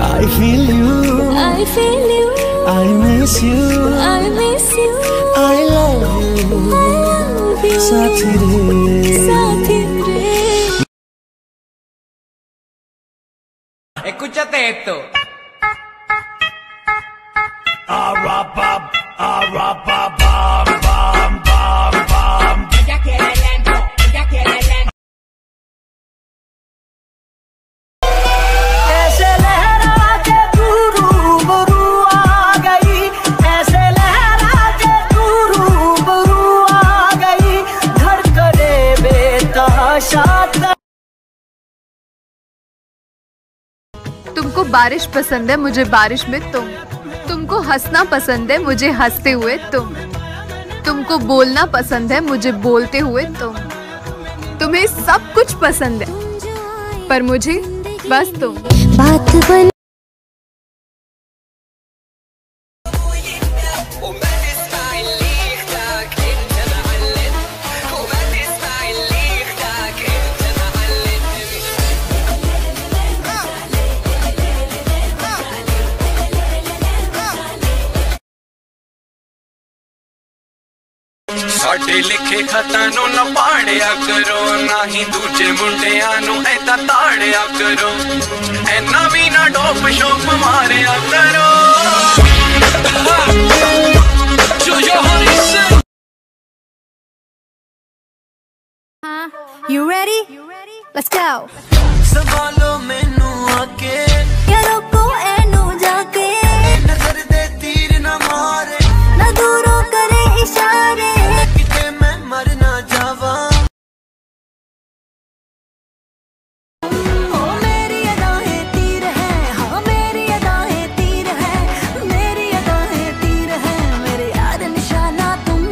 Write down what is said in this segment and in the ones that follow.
I feel you, I feel you, I miss you, I miss you, I love you, I love you, साथी रे, साथी रे. Escúchate esto. Ella quiere lento, ella quiere lento. ऐसे लहरा के तू रूबरू आ गई, ऐसे लहरा के तू रूबरू आ गई, धड़कने बेतहाशा. तुमको बारिश पसंद है, मुझे बारिश में तुम. तुमको हंसना पसंद है, मुझे हंसते हुए तुम. तुमको बोलना पसंद है, मुझे बोलते हुए तुम. तुम्हें सब कुछ पसंद है, पर मुझे बस तुम. बात बन ਸਾਡੇ ਲਿਖੇ ਖਤਾਂ ਨੂੰ ਨਾ ਪਾੜਿਆ ਕਰੋ, ਨਾ ਹੀ ਦੂਜੇ ਮੁੰਡਿਆਂ ਨੂੰ ਐਦਾਂ ਤਾੜਿਆ ਕਰੋ, ਐਨਾ ਵੀ ਨਾ ਡੋਪ ਸ਼ੋਪ ਮਾਰਿਆ ਕਰੋ. You ready? Let's go. संभालो मैनू आके, यारों को एनू जाके, नजर दे तीर न मारे, ना दूरों करे इशारे. किते मैं मर ना जावा. ओ मेरी अदाएं तीर है, हाँ मेरी अदाएं तीर है, मेरी अदाएं तीर है, मेरे यार निशाना तुम.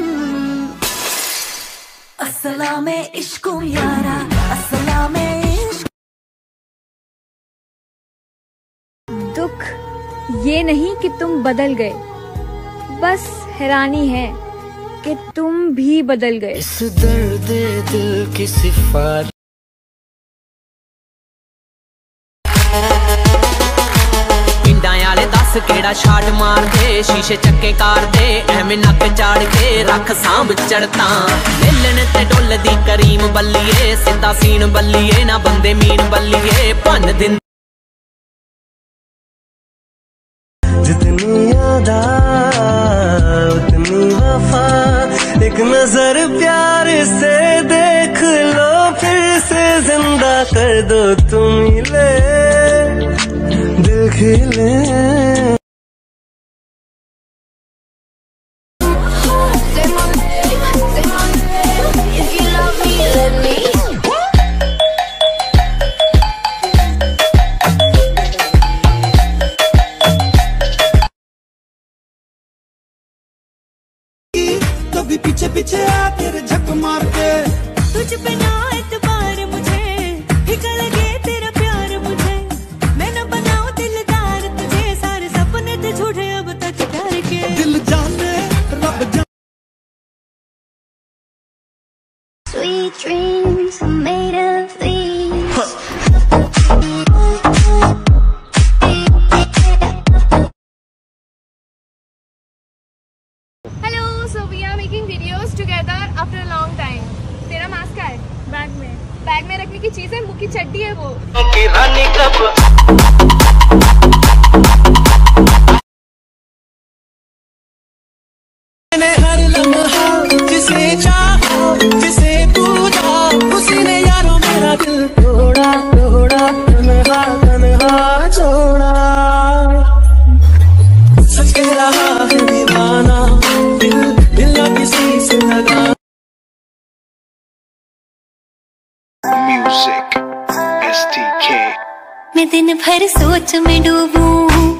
अस्सलामे इश्क़ो यारा, अस्सलामे इश्क़. दुख ये नहीं कि तुम बदल गए, बस हैरानी है कि तुम भी बदल गए. इस दर्द दिल की सिफारिश. पिंडां वाले दस केड़ा छाट मार दे, शीशे चक्के कार दे, एवें नक चाड़ के रख सांभ चढ़ता. लेलन ते डुल दी करीम बल्लिए, सिद्धा सीन बल्लिए, ना बंदे मीन बल्लिए, भन दिन. जितनी यादा उतनी वफा, एक नजर प्यार से देख लो, फिर से जिंदा कर दो तुम मिले, दिल खिले. कभी पीछे पीछे आ तेरे झक मार के, तुझ पे ना एतबार मुझे, फिक्र लगे तेरा प्यार मुझे, मैं न बनाऊं दिलदार तुझे, सारे सपने थे झूठे अब तक डर के. दिल जाने रब जाने. Sweet dreams are made of these. Hello, so we are making videos together after a long time. तेरा मास्क है बैग में. बैग में रखने की चीज है, मुँह की चड्डी है वो. की रानी कब हर लम्हा जिसे चाहा, जिसे पूछा, उसी ने यारों मेरा दिल तोड़ा, तोड़ा, तन्हा तन्हा छोड़ा. सच कह रहा है दीवाना, दिल दिल ना किसी से लगा. Music STK. मैं दिन भर सोच में डूबूं,